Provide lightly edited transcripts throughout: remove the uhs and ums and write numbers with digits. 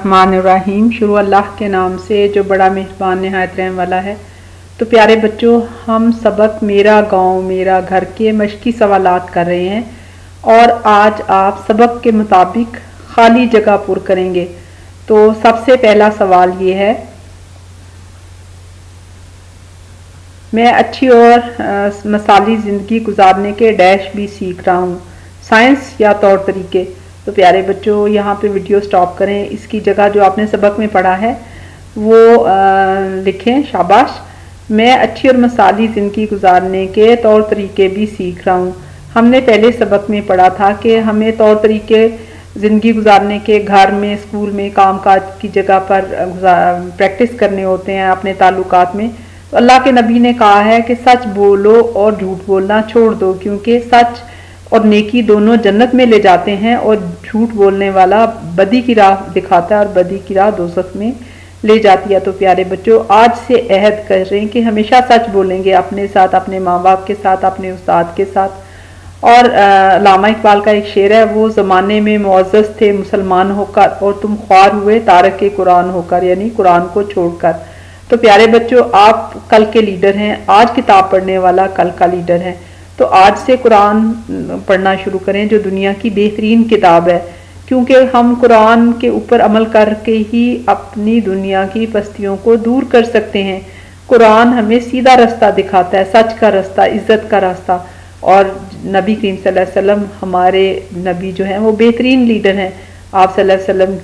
बिस्मिल्लाहिर्रहमानिर्रहीम। शुरू अल्लाह के नाम से जो बड़ा मेहरबान नहायत रहम वाला है। तो प्यारे बच्चों, हम सबक मेरा गांव मेरा घर के मशकी सवालात कर रहे हैं और आज आप सबक के मुताबिक खाली जगह पुर करेंगे। तो सबसे पहला सवाल ये है, मैं अच्छी और मसाली ज़िंदगी गुजारने के डैश भी सीख रहा हूँ, साइंस या तौर तरीके। तो प्यारे बच्चों, यहाँ पे वीडियो स्टॉप करें, इसकी जगह जो आपने सबक में पढ़ा है वो लिखें। शाबाश। मैं अच्छी और मसाली ज़िंदगी गुजारने के तौर तरीके भी सीख रहा हूँ। हमने पहले सबक में पढ़ा था कि हमें तौर तरीके ज़िंदगी गुजारने के घर में, स्कूल में, कामकाज की जगह पर प्रैक्टिस करने होते हैं अपने ताल्लुकात में। तो अल्लाह के नबी ने कहा है कि सच बोलो और झूठ बोलना छोड़ दो, क्योंकि सच और नेकी दोनों जन्नत में ले जाते हैं और झूठ बोलने वाला बदी की राह दिखाता है और बदी की राह दोज़ख में ले जाती है। तो प्यारे बच्चों, आज से अहद कर रहे हैं कि हमेशा सच बोलेंगे अपने साथ, अपने माँ बाप के साथ, अपने उस्ताद के साथ। और अल्लामा इकबाल का एक शेर है, वो ज़माने में मुअज़्ज़ज़ थे मुसलमान होकर और तुम ख्वार हुए तारक कुरान होकर, यानी कुरान को छोड़कर। तो प्यारे बच्चों, आप कल के लीडर हैं, आज किताब पढ़ने वाला कल का लीडर है। तो आज से कुरान पढ़ना शुरू करें, जो दुनिया की बेहतरीन किताब है, क्योंकि हम कुरान के ऊपर अमल करके ही अपनी दुनिया की पस्तियों को दूर कर सकते हैं। कुरान हमें सीधा रास्ता दिखाता है, सच का रास्ता, इज़्ज़त का रास्ता। और नबी करीम सल्लल्लाहु अलैहि वसल्लम, हमारे नबी जो हैं वो बेहतरीन लीडर हैं। आप सल्लल्लाहु अलैहि वसल्लम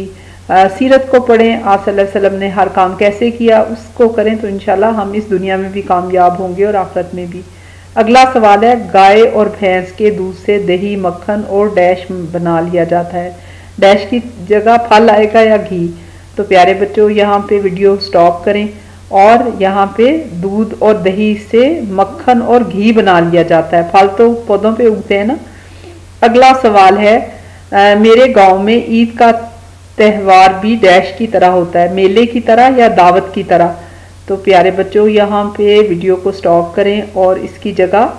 की सीरत को पढ़ें, आप सल्लल्लाहु अलैहि वसल्लम ने हर काम कैसे किया उसको करें, तो इंशाल्लाह हम इस दुनिया में भी कामयाब होंगे और आखिरत में भी। अगला सवाल है, गाय और भैंस के दूध से दही, मक्खन और डैश बना लिया जाता है। डैश की जगह फल आएगा या घी। तो प्यारे बच्चों, यहाँ पे वीडियो स्टॉप करें और यहाँ पे दूध और दही से मक्खन और घी बना लिया जाता है। फल तो पौधों पे उगते हैं ना। अगला सवाल है, मेरे गांव में ईद का त्यौहार भी डैश की तरह होता है, मेले की तरह या दावत की तरह। तो प्यारे बच्चों, यहाँ पे वीडियो को स्टॉप करें और इसकी जगह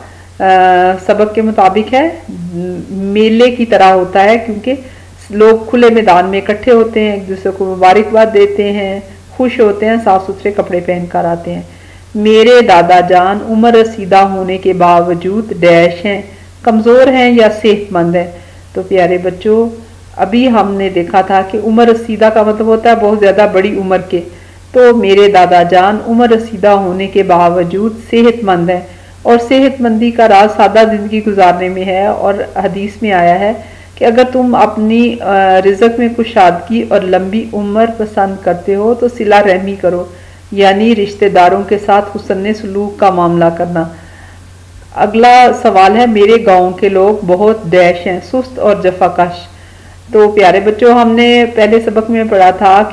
सबक के मुताबिक है, मेले की तरह होता है, क्योंकि लोग खुले मैदान में इकट्ठे होते हैं, एक दूसरे को मुबारकबाद देते हैं, खुश होते हैं, साफ सुथरे कपड़े पहन कर आते हैं। मेरे दादा जान उम्र रसीदा होने के बावजूद डैश हैं, कमज़ोर हैं या सेहतमंद हैं। तो प्यारे बच्चों, अभी हमने देखा था कि उम्र रसीदा का मतलब होता है बहुत ज़्यादा बड़ी उम्र के। तो मेरे दादा जान उम्र रसीदा होने के बावजूद सेहतमंद है, और सेहतमंदी का राज सादा ज़िंदगी गुजारने में है। और हदीस में आया है कि अगर तुम अपनी रिज़्क़ में कुशादगी और लंबी उम्र पसंद करते हो तो सिला रहमी करो, यानी रिश्तेदारों के साथ हुस्न सलूक का मामला करना। अगला सवाल है, मेरे गाँव के लोग बहुत डैश हैं, सुस्त और जफाकश। तो प्यारे बच्चों, हमने पहले सबक में पढ़ा था कि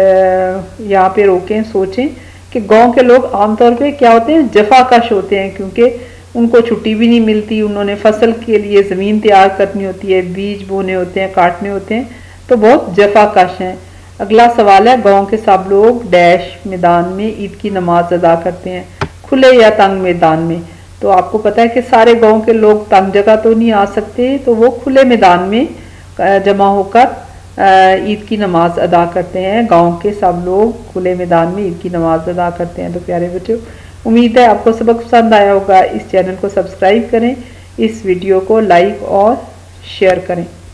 यहाँ पे रोकें, सोचें कि गांव के लोग आमतौर पे क्या होते हैं, जफाकश होते हैं, क्योंकि उनको छुट्टी भी नहीं मिलती, उन्होंने फसल के लिए ज़मीन तैयार करनी होती है, बीज बोने होते हैं, काटने होते हैं, तो बहुत जफाकश हैं। अगला सवाल है, गाँव के सब लोग डैश मैदान में ईद की नमाज अदा करते हैं, खुले या तंग मैदान में। तो आपको पता है कि सारे गाँव के लोग तंग जगह तो नहीं आ सकते, तो वो खुले मैदान में जमा होकर ईद की नमाज अदा करते हैं। गांव के सब लोग खुले मैदान में ईद की नमाज अदा करते हैं। तो प्यारे बच्चों, उम्मीद है आपको सबक पसंद आया होगा। इस चैनल को सब्सक्राइब करें, इस वीडियो को लाइक और शेयर करें।